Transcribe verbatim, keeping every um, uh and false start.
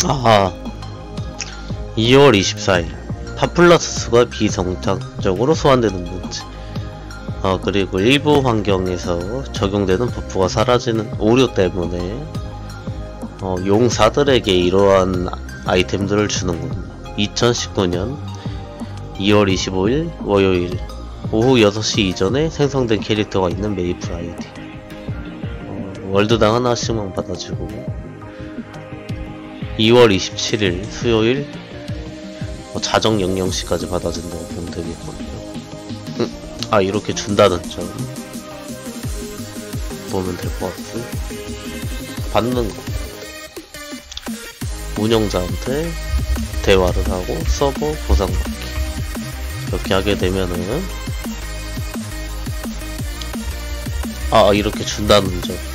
아, 이월 이십사일 팝플러스 수가 비정상적으로 소환되는 문제. 아, 그리고 일부 환경에서 적용되는 버프가 사라지는 오류 때문에 어, 용사들에게 이러한 아이템들을 주는군요. 이천십구년 이월 이십오일 월요일 오후 여섯시 이전에 생성된 캐릭터가 있는 메이플 아이디. 어, 월드당 하나씩만 받아주고, 이월 이십칠일 수요일 어, 자정 영영시까지 받아준다고 보면 되겠군요. 음, 아, 이렇게 준다는 점 보면 될 것 같고, 받는 거 운영자한테 대화를 하고 서버 보상받기. 이렇게 하게 되면은 아, 이렇게 준다는 점